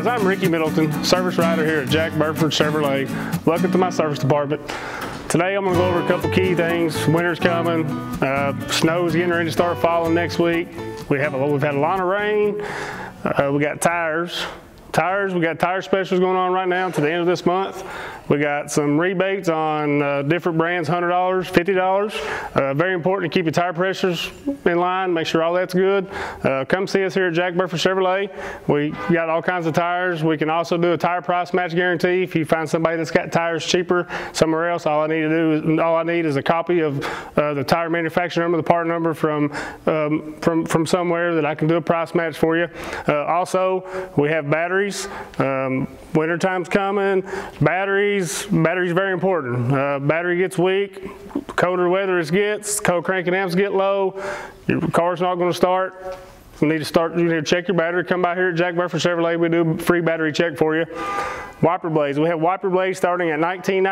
guys, I'm Ricky Middleton, service writer here at Jack Burford Chevrolet. Welcome to my service department. Today I'm going to go over a couple key things. Winter's coming, snow's getting ready to start falling next week. We've had a lot of rain. We got tires. We got tire specials going on right now to the end of this month. We got some rebates on different brands, $100, $50. Very important to keep your tire pressures in line, make sure all that's good. Come see us here at Jack Burford Chevrolet. We got all kinds of tires. We can also do a tire price match guarantee. If you find somebody that's got tires cheaper somewhere else, all I need is a copy of the tire manufacturer number, the part number from somewhere that I can do a price match for you. Also, we have batteries. Wintertime's coming. Batteries very important. Battery gets weak, the colder weather it gets, cold cranking amps get low, your car's not going to start. You need to check your battery. Come by here at Jack Burford Chevrolet. We do a free battery check for you. Wiper blades. We have wiper blades starting at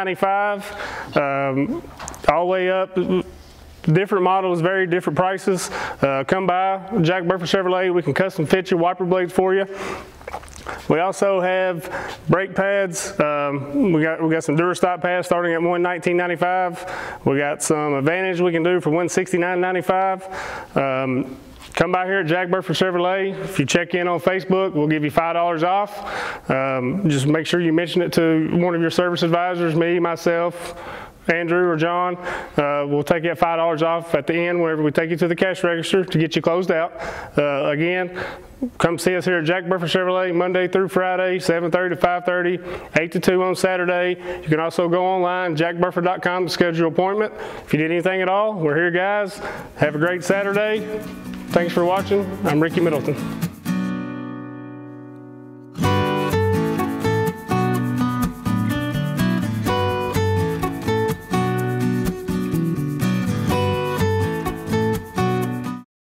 $19.95 all the way up. Different models, very different prices. Come by Jack Burford Chevrolet. We can custom fit your wiper blades for you. We also have brake pads. We got some Durastop pads starting at $119.95. We got some Advantage we can do for $169.95. Come by here at Jack Burford Chevrolet. If you check in on Facebook, we'll give you $5 off. Just make sure you mention it to one of your service advisors, me, myself, Andrew or John. We'll take you at $5 off at the end whenever we take you to the cash register to get you closed out. Again, come see us here at Jack Burford Chevrolet Monday through Friday, 7:30 to 5:30, 8 to 2 on Saturday. You can also go online, jackburford.com, to schedule your appointment. If you need anything at all, we're here, guys. Have a great Saturday. Thanks for watching. I'm Ricky Middleton.